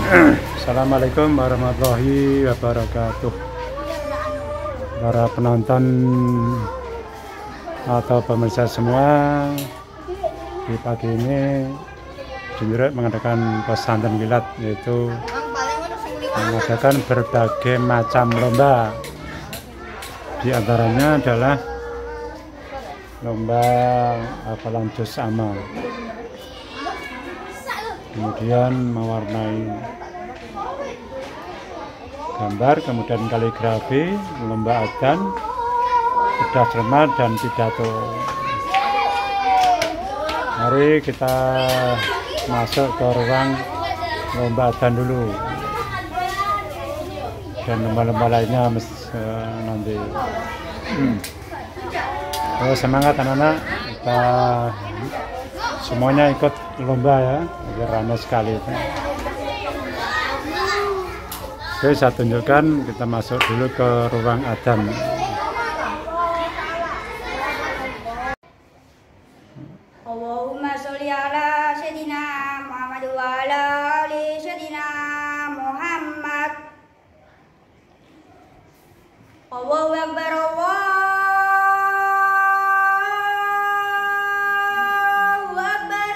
Assalamualaikum warahmatullahi wabarakatuh. Para penonton atau pemirsa semua, di pagi ini Jumrek mengadakan pesantren kilat, yaitu mengadakan berbagai macam lomba. Di antaranya adalah lomba hafalan juz amma, kemudian mewarnai gambar, kemudian kaligrafi, lomba adzan, bedah cermat, dan pidato. Mari kita masuk ke ruang lomba adzan dulu, dan lomba-lomba lainnya nanti. Semangat anak-anak, kita semuanya ikut lomba ya, biar ramai sekali itu. Oke, saya tunjukkan, kita masuk dulu ke ruang adzan. Allahumma sholli ala sayyidina Muhammad wa ala ali sayyidina Muhammad. Allahu akbar, Allahu akbar.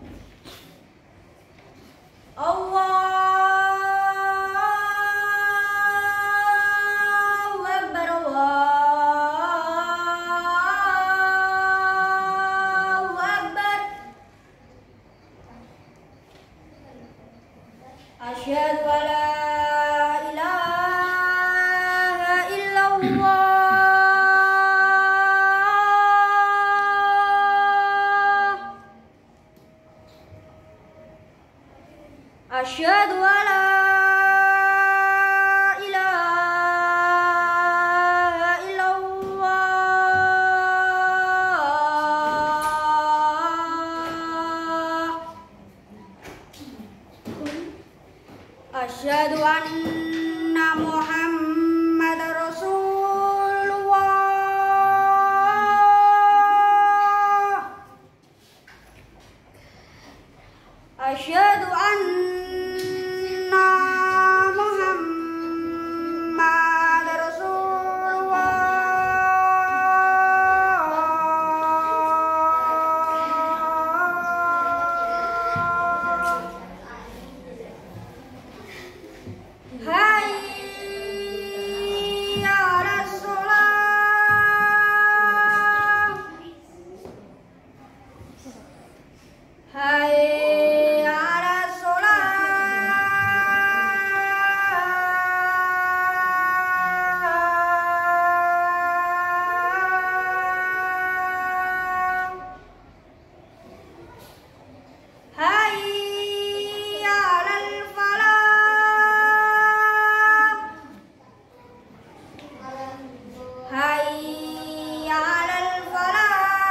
Asyhadu an la ilaha illallah. Asyhadu an la ilaha illallah. Asyhadu anna Muhammadar Rasulullah. Asyhadu anna Muhammadar Rasulullah. Hayya 'alas shalah. Hayya 'alas shalah. Hayya 'alal falah. Hayya 'alal falah.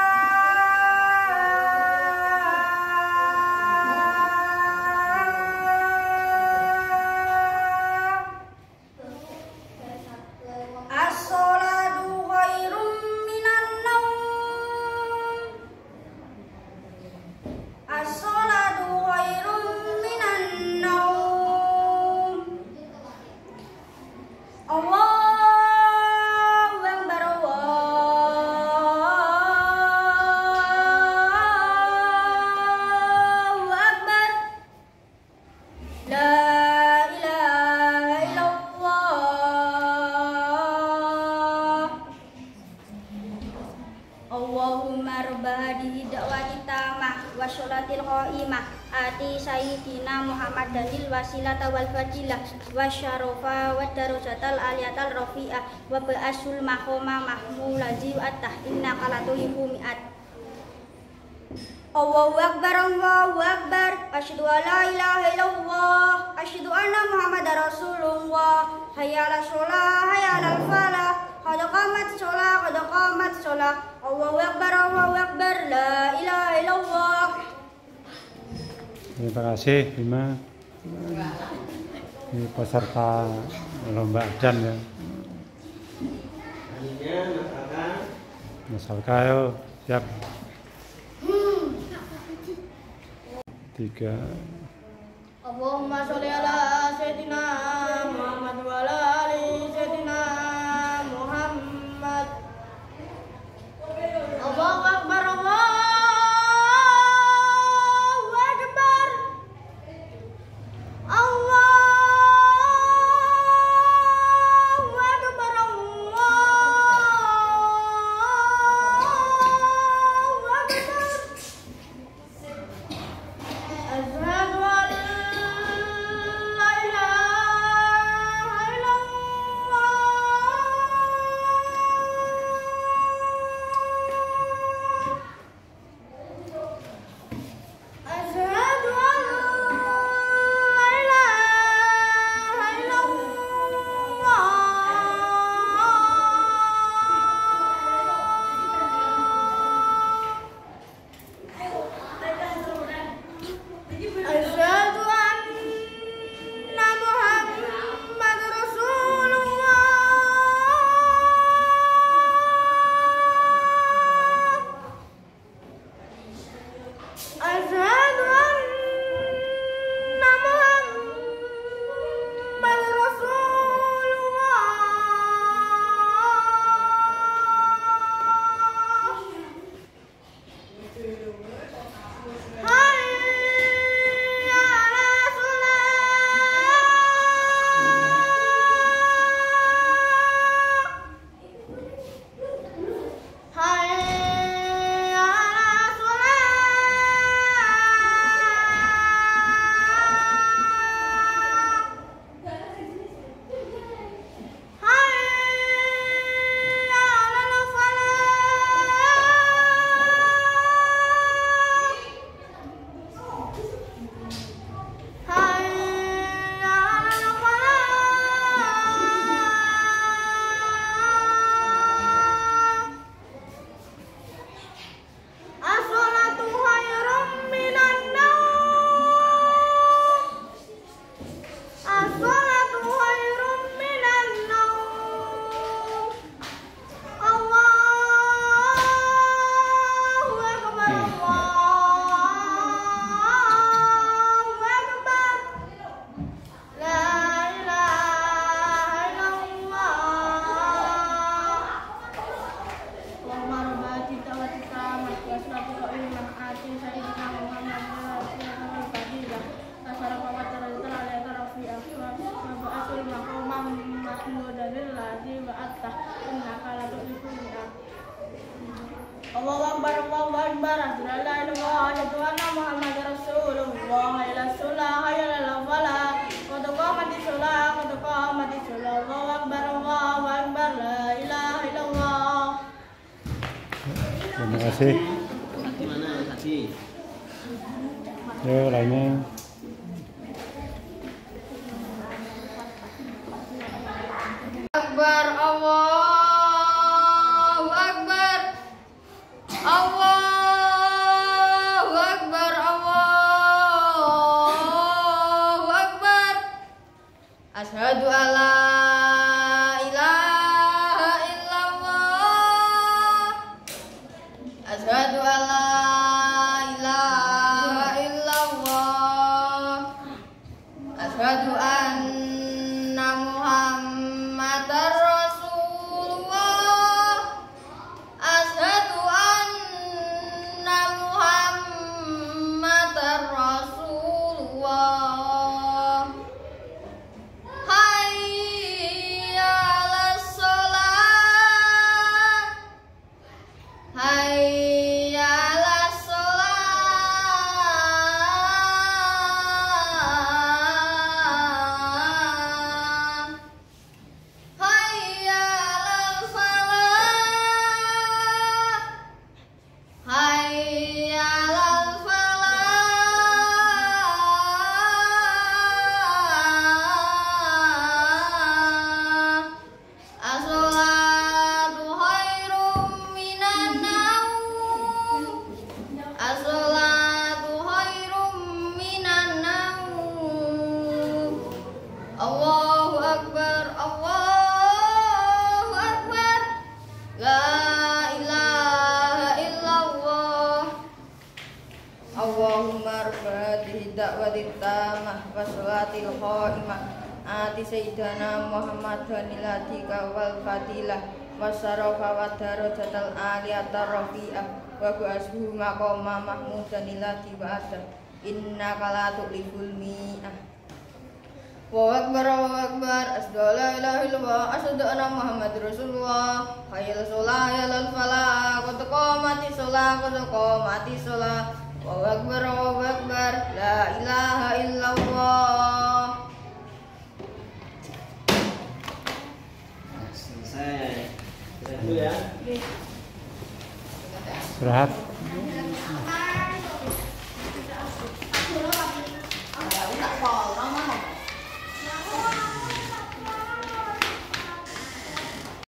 As-sholatu khairum minan naum. As-sholatu khairum minan naum. Allahu akbar, Allahu akbar. La ilaha illallah. Allahumma rabba hadhihi da'wati tamah wa sholatil qa'imah ati sayyidina Muhammadanil wasilata wal fadilah wa syarafa wa darajatal aliyatal rafi'ah wa ba'asul maqama mahmulazi wa tahtinna qalatulihu mi'at. Allahu akbar, Allahu akbar. Asyhadu an la ilaha illallah. Asyhadu anna Muhammadar Rasulullah. Hayya 'alas shalah, hayya 'alal falah. Qad qamat shalah, qad qamat shalah. Allahu akbar, Allahu akbar. La ilaha illallah. Terima kasih Bima, ini peserta lomba adzan ya. Masalka, ayo siap. 3 Allahumma sholli ala sayyidina Muhammad wa ala ali sayyidina Muhammad. Allahu akbar, Allahu akbar, Allahu akbar, Allahu akbar. Asyhadu an la ilaha illallah. Asyhadu an la ilaha illallah. Asyhadu anna Muhammad Rasulullah. Asyhadu anna Muhammad Rasulullah. Hayya 'alas shalah. Hayya 'alas shalah. Hayya 'alal falah. Hayya 'alal falah. As-sholatu khairum minan naum. As-sholatu khairum minan naum. Allahu akbar, Allahu akbar. La ilaha illallah. Allahumma rabbana tawati tamat wa salatu qaiman ati sayyidina Muhammad rasulullah fadilah asara wa taradul ala tarafi afwa wa ba'atul maqamam mahmudan lillahi wa atta innaka la tuhibbul mi'at. Allahu akbar, Allahu akbar, la ilaha illallah, asyhadu anna Muhammadar Rasulullah, ila sholah, hayya 'alal falah, qad qamatis sholah, qad qamatis sholah. Allahu akbar, Allahu akbar, la ilaha illallah. Terima kasih. Gimana tadi? Yuk lainnya. Akbar, Allahu akbar, Allahu akbar, Allahu akbar. Asyhadu an la ilaha illallah. Asyhadu an la ilaha illallah. Asyhadu anna Muhammadar Rasulullah. Asyhadu anna Muhammadar Rasulullah. Hayya 'alas shalah. Hayya 'alas shalah. Hayya 'alal falah. Hayya 'alal falah. As-sholatu khairum minan naum. As-sholatu khairum minan naum. Allahu akbar, Allahu akbar. La ilaha illallah. Allahumma rabbana da'watit tamah wa sholatil qa'imah ati sayyidina Muhammadanil hadika wal fadilah wasyarafa wa darajatal aliyata rafi'ah wa bu'ashu maqama mahmudanil hadi wa adab innaka la tuqliful mi'ah. Allahu akbar asyhadu an la ilaha illallah asyhadu anna muhammadar rasulullah hayyal shalah hayyal falah qad qamatis shalah Allahu akbar la ilaha illallah. Selesai. Sudah dulu ya. Istirahat.